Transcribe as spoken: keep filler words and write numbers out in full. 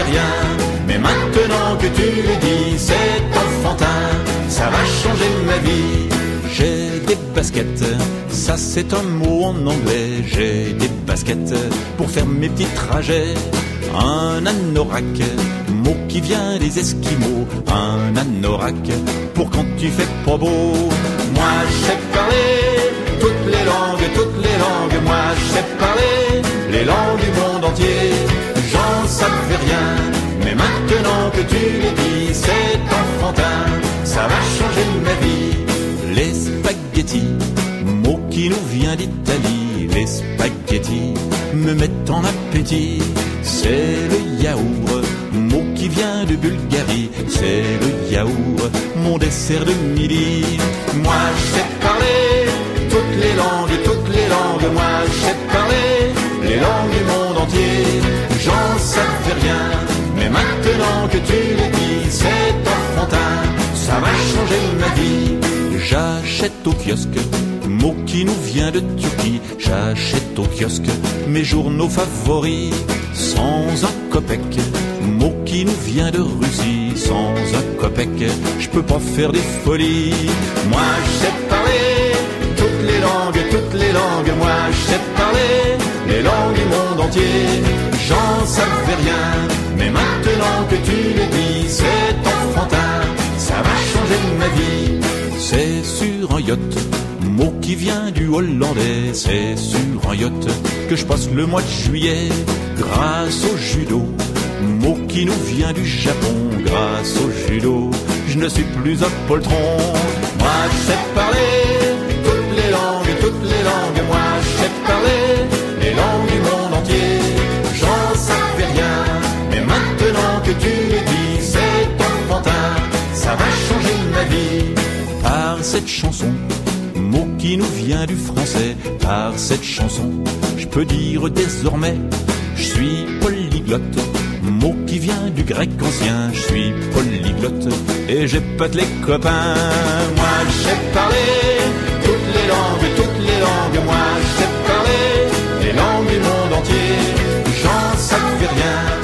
fait rien. Mais maintenant que tu le dis, c'est enfantin, ça va changer ma vie. J'ai des baskets, ça c'est un mot en anglais. J'ai des baskets pour faire mes petits trajets. Un anorak, mot qui vient des Esquimaux. Un anorak pour quand tu fais pas beau. Moi je sais parler toutes les langues, toutes les langues. Moi je sais parler les langues du monde entier. J'en savais rien, mais maintenant que tu le dis, c'est enfantin, ça va changer ma vie. Les spaghettis, mot qui nous vient d'Italie. Les spaghettis me mettent en appétit. C'est le yaourt, mot qui vient de Bulgarie. C'est le yaourt, mon dessert de midi. Moi je sais parler toutes les langues, toutes les langues. Moi je sais parler les langues du monde entier. J'en savais rien, mais maintenant que tu le dis, c'est enfantin, ça va changer ma vie. J'achète au kiosque, mot qui nous vient de Turquie. J'achète au kiosque mes journaux favoris. Sans un copec, mot qui nous vient de Russie. Sans un copec, je peux pas faire des folies. Moi je sais parler toutes les langues, toutes les langues. Moi je sais parler les langues du monde entier. J'en savais rien, mais maintenant que tu le dis, c'est enfantin, ça va changer ma vie. C'est sur un yacht, mot qui vient du hollandais. C'est sur un yacht que je passe le mois de juillet. Grâce au judo, mot qui nous vient du Japon. Grâce au judo, je ne suis plus un poltron. Moi je sais parler toutes les langues, toutes les langues. Moi je sais parler les langues du monde entier. J'en savais rien, mais maintenant que tu le dis, c'est enfantin, ça va changer ma vie. Par cette chanson, mot qui nous vient du français. Par cette chanson, je peux dire désormais, je suis polyglotte, mot qui vient du grec ancien. Je suis polyglotte et j'épate les copains. Moi je sais parler toutes les langues, toutes les langues. Moi je sais parler les langues du monde entier. J'en savais rien,